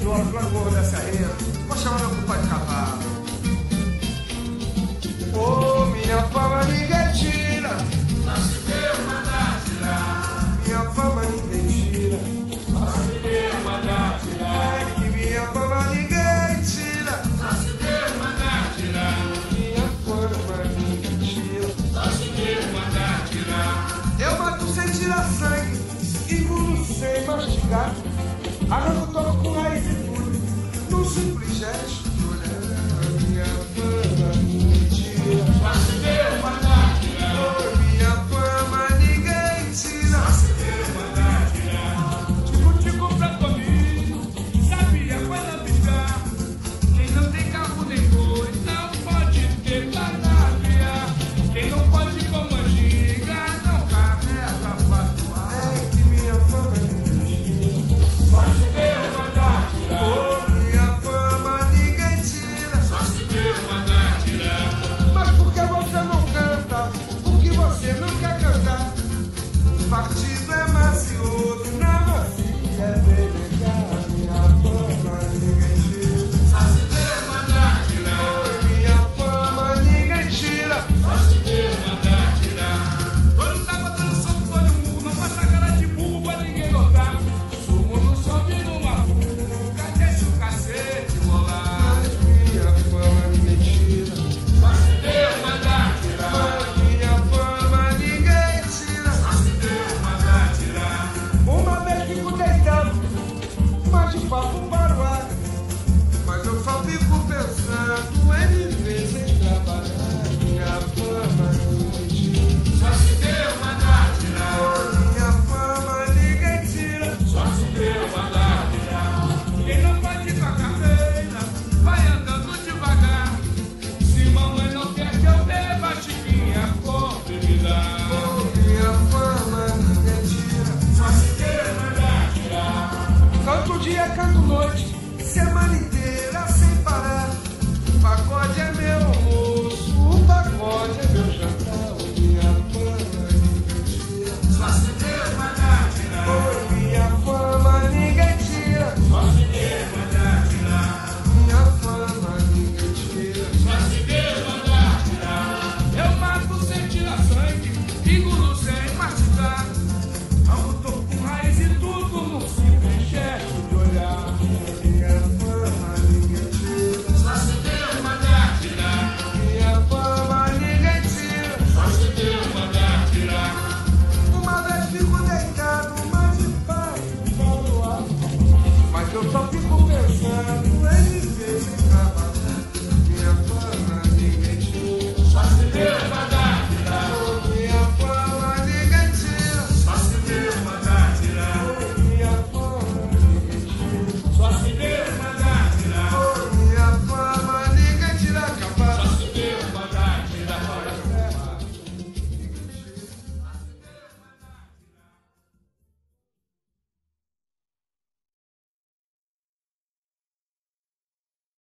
quilômetros lá no Morro da Serrinha. Vou chamar meu compadre de cavalo. Ô, minha fama ninguém tira, Só se Deus mandar tirar. minha fama ninguém tira, Só se Deus mandar tirar. é que minha fama ninguém tira, Só se Deus mandar tirar. minha fama ninguém tira. Só se Deus mandar tirar. Eu mato sem tirar sangue, engulo sem mastigar, arranco toco com raiz e tudo, num simples gesto. Minha fama ninguém tira, Só se Deus mandar tirar. oh, minha fama ninguém tira. Só se Deus mandar tirar. Tico-tico pra comigo, sabia quando brigar. Quem não tem carro nem boi, não pode ter canaviar. Quem não pode como giga, não carrega patuá. É que minha fama ninguém tira, Só se Deus mandar tirar. oh, minha fama ninguém tira. Só se Deus mandar tirar. Mas por que você não canta? Por que você não quer cantar? O partido é macioso, na macia é delegar. Minha fama ninguém tira, Só se Deus mandar tirar. oh, minha fama ninguém tira. Só se Deus mandar tirar. Quando tá botando som no todo mundo, não passa cara de burro pra ninguém notar. Sumo no sobe numa fuga, deixa o cacete rolar. Mas minha fama ninguém tira, Só se Deus mandar tirar. mas minha fama ninguém tira. Só se Deus mandar tirar. Uma vez fico deitado, mas de papo para o ar. Mas eu só fico pensando em viver sem trabalhar. Minha fama ninguém tira, Só se Deus mandar tirar. oh, minha fama ninguém tira. Só se Deus mandar tirar. Quem não pode ir com a carteira, vai andando devagar. Se mamãe não quer que eu beba, Chiquinha, compre me dá. Oh, minha fama ninguém tira. Só se Deus mandar tirar. Canto dia, canto noite, semana inteira.